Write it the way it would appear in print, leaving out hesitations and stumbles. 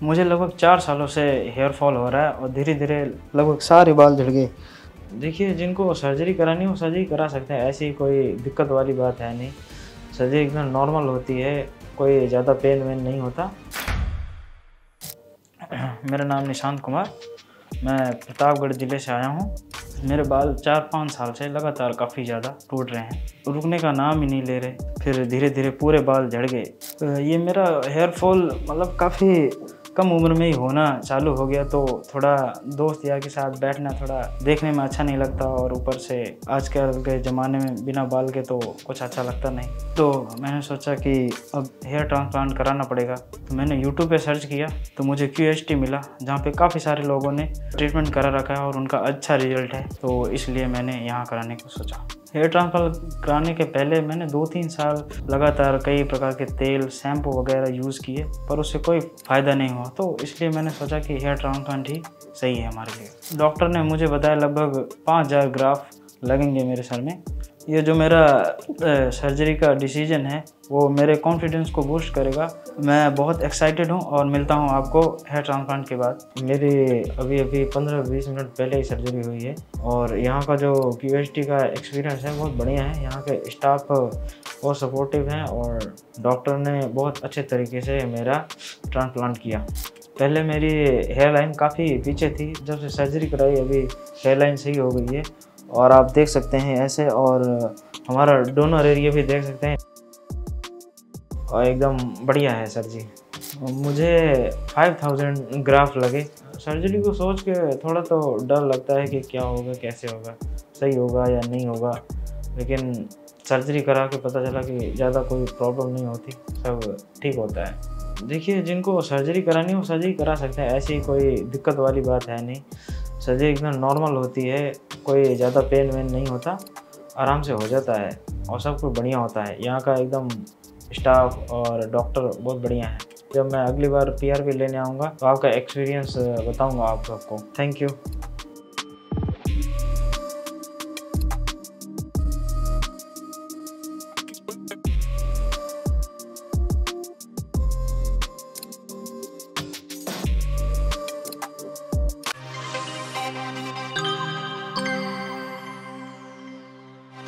मुझे लगभग 4 सालों से हेयर फॉल हो रहा है और धीरे धीरे लगभग सारे बाल झड़ गए। देखिए, जिनको सर्जरी करानी हो सर्जरी करा सकते हैं, ऐसी कोई दिक्कत वाली बात है नहीं। सर्जरी एकदम नॉर्मल होती है, कोई ज़्यादा पेन वेन नहीं होता। मेरा नाम निशांत कुमार, मैं प्रतापगढ़ ज़िले से आया हूँ। मेरे बाल 4-5 साल से लगातार काफ़ी ज़्यादा टूट रहे हैं, रुकने का नाम ही नहीं ले रहे। फिर धीरे धीरे पूरे बाल झड़ गए। ये मेरा हेयर फॉल मतलब काफ़ी कम उम्र में ही होना चालू हो गया, तो थोड़ा दोस्त यार के साथ बैठना थोड़ा देखने में अच्छा नहीं लगता, और ऊपर से आजकल के ज़माने में बिना बाल के तो कुछ अच्छा लगता नहीं। तो मैंने सोचा कि अब हेयर ट्रांसप्लांट कराना पड़ेगा। तो मैंने यूट्यूब पे सर्च किया तो मुझे QHT मिला, जहाँ पे काफ़ी सारे लोगों ने ट्रीटमेंट करा रखा है और उनका अच्छा रिजल्ट है, तो इसलिए मैंने यहाँ कराने को सोचा। हेयर ट्रांसप्लांट कराने के पहले मैंने 2-3 साल लगातार कई प्रकार के तेल, शैम्पू वगैरह यूज़ किए, पर उससे कोई फ़ायदा नहीं हुआ, तो इसलिए मैंने सोचा कि हेयर ट्रांसप्लांट ही सही है हमारे लिए। डॉक्टर ने मुझे बताया लगभग 5000 ग्राफ्ट लगेंगे मेरे सर में। ये जो मेरा सर्जरी का डिसीजन है वो मेरे कॉन्फिडेंस को बूस्ट करेगा। मैं बहुत एक्साइटेड हूँ और मिलता हूँ आपको हेयर ट्रांसप्लांट के बाद। मेरी अभी 15-20 मिनट पहले ही सर्जरी हुई है, और यहाँ का जो QHT का एक्सपीरियंस है बहुत बढ़िया है। यहाँ के स्टाफ बहुत सपोर्टिव हैं और डॉक्टर ने बहुत अच्छे तरीके से मेरा ट्रांसप्लांट किया। पहले मेरी हेयर लाइन काफ़ी पीछे थी, जब से सर्जरी कराई अभी हेयर लाइन सही हो गई है, और आप देख सकते हैं ऐसे, और हमारा डोनर एरिया भी देख सकते हैं, और एकदम बढ़िया है सर जी। मुझे 5000 ग्राफ्ट लगे। सर्जरी को सोच के थोड़ा तो डर लगता है कि क्या होगा, कैसे होगा, सही होगा या नहीं होगा, लेकिन सर्जरी करा के पता चला कि ज़्यादा कोई प्रॉब्लम नहीं होती, सब ठीक होता है। देखिए, जिनको सर्जरी करानी हो सर्जरी करा सकते हैं, ऐसी कोई दिक्कत वाली बात है नहीं। सर्जरी एकदम नॉर्मल होती है, कोई ज़्यादा पेन वेन नहीं होता, आराम से हो जाता है और सब कुछ बढ़िया होता है। यहाँ का एकदम स्टाफ और डॉक्टर बहुत बढ़िया है। जब मैं अगली बार PRP लेने आऊँगा तो आपका एक्सपीरियंस बताऊँगा आप सबको। Thank you.